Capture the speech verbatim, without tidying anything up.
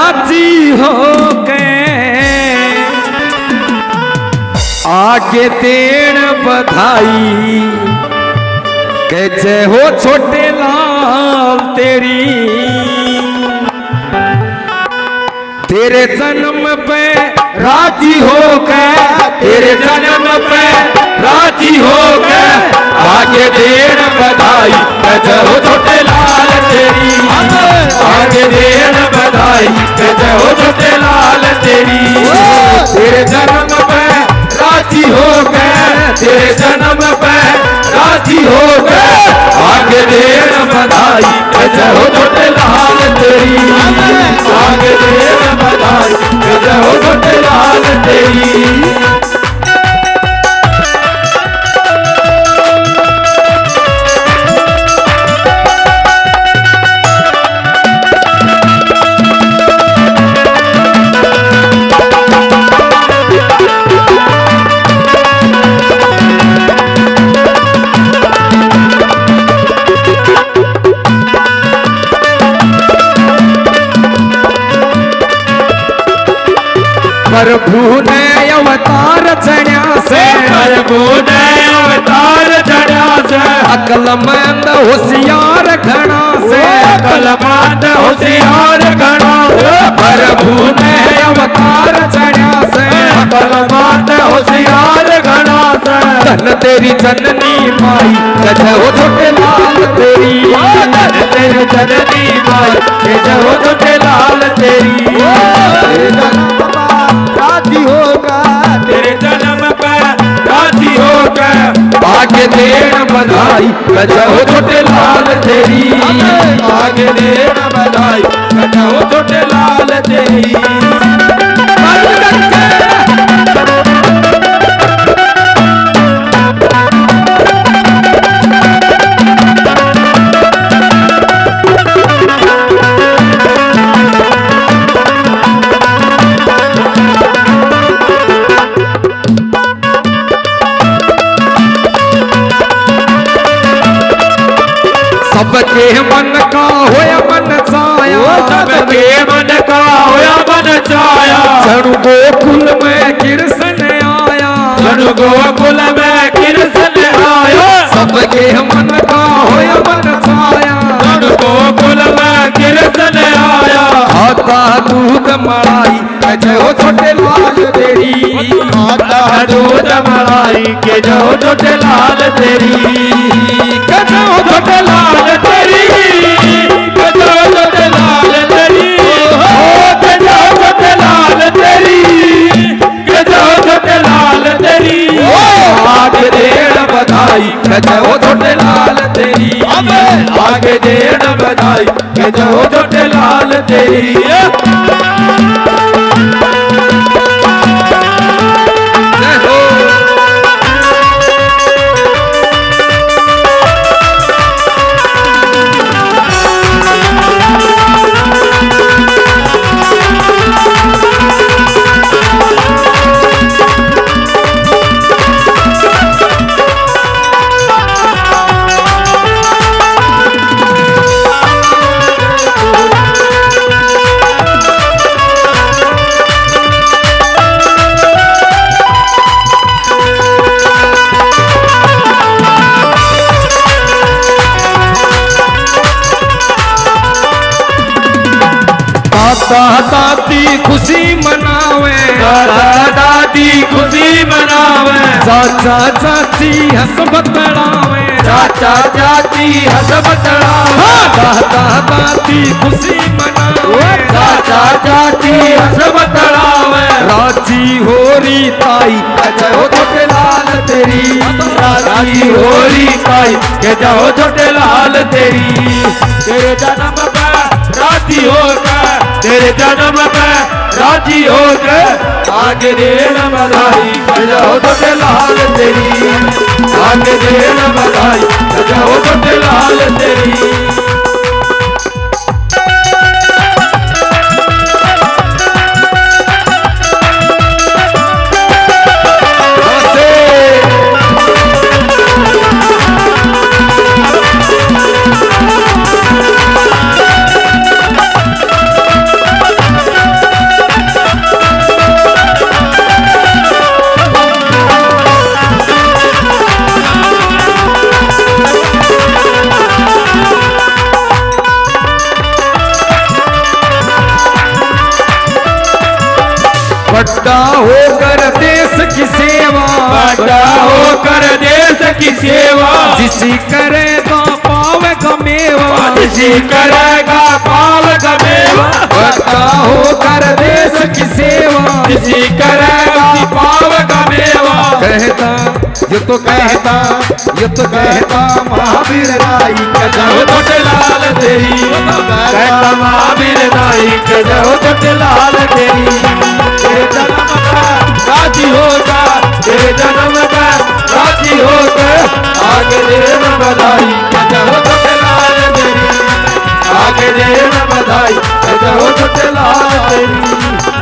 राजी हो गए आगे देण बधाई के जय हो छोटे लाल तेरी तेरे जन्म पे राजी हो गए तेरे जन्म पे राजी हो गए आगे देण बधाई के जय हो छोटे लाल तेरी आगे देण बधाई के जय हो छोटे लाल तेरी तेरे जन्म पे राजी हो गए तेरे जन्म पे राजी हो गए आगे देण बधाई के जय हो छोटे लाल तेरी आगे देण बधाई के जय हो छोटे लाल तेरी। प्रभु ने अवतार चढ़ा से प्रभु ने अवतार चढ़ा से अकलमंद होशियार घना से अकलमंद होशियार घना से प्रभु ने अवतार चढ़ा से अकलमंद होशियार घना से धन तेरी जननी माई जय हो छोटे लाल तेरी धन तेरी जननी माई जय हो छोटे लाल तेरी राजी होगा तेरे जन्म पर राजी होगा आगे देण बधाई जय हो छोटे लाल तेरी आगे देण बधाई जय हो छोटे लाल तेरी। सबके मन का होया मन छाया सबके मन का होया मन छाया जनु गोकुल में कृष्ण आया जनु गोकुल में कृष्ण आया सबके मन का होया मन छाया जनु गोकुल में कृष्ण आया आता दूध मलाई जय हो छोटे लाल तेरी आता दूध मलाई के जय हो छोटे लाल तेरी जय हो छोटे लाल तेरी जय हो छोटे लाल तेरी जय हो छोटे लाल तेरी जय हो छोटे लाल तेरी आगे देण बधाई जय हो छोटे लाल तेरी आगे देण बधाई जय हो छोटे लाल तेरी। दादा दादी खुशी मनावे दादा दादी खुशी मनावे चाचा चाची हंस बतलावे चाचा चाची हंस बतलावे दादा दादी खुशी मनावे चाचा चाची हंस बतलावे राजी होरी ताई जय हो छोटे लाल तेरी राजी होरी ताई के जय हो छोटे लाल तेरी तेरे जन्म पे राजी होकर तेरे जन्म पे राजी होकर आगे देण बधाई जय हो छोटे लाल तेरी आगे देण बधाई जय हो छोटे लाल तेरी। बड़ा होकर देश की सेवा, बड़ा होकर देश की सेवा, जिसी करेगा पावेगा मेवा, जिसी करेगा पावेगा मेवा, बड़ा होकर देश की सेवा, जिसी करेगा पावेगा मेवा। कहता ये तो कहता ये तो कहता महावीर नाई का जहो छोटे लाल तेरी, कहता महावीर नाई के जहो छोटे लाल तेरी। तेरे जन्म का राजी होगा, तेरे जन्म का राजी होगा, आगे देन बधाई के जहो छोटे लाल तेरी, आगे देन बधाई के जहो छोटे लाल तेरी।